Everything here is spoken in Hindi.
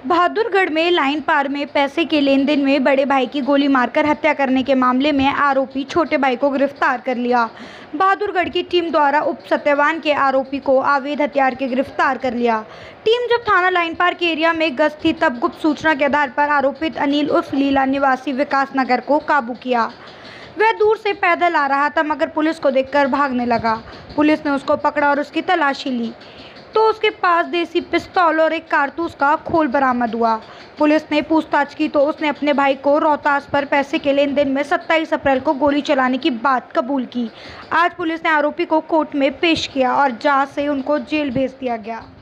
बहादुरगढ़ में लाइन पार में पैसे के लेन देन में बड़े भाई की गोली मारकर हत्या करने के मामले में आरोपी छोटे भाई को गिरफ्तार कर लिया। बहादुरगढ़ की टीम द्वारा उप सत्यवान के आरोपी को अवैध हथियार के गिरफ्तार कर लिया। टीम जब थाना लाइन पार के एरिया में गश्त थी तब गुप्त सूचना के आधार पर आरोपित अनिल उर्फ लीला निवासी विकास नगर को काबू किया। वह दूर से पैदल आ रहा था मगर पुलिस को देखकर भागने लगा। पुलिस ने उसको पकड़ा और उसकी तलाशी ली तो उसके पास देसी पिस्तौल और एक कारतूस का खोल बरामद हुआ। पुलिस ने पूछताछ की तो उसने अपने भाई को रोहतास पर पैसे के लेन देन में 27 अप्रैल को गोली चलाने की बात कबूल की। आज पुलिस ने आरोपी को कोर्ट में पेश किया और जांच से उनको जेल भेज दिया गया।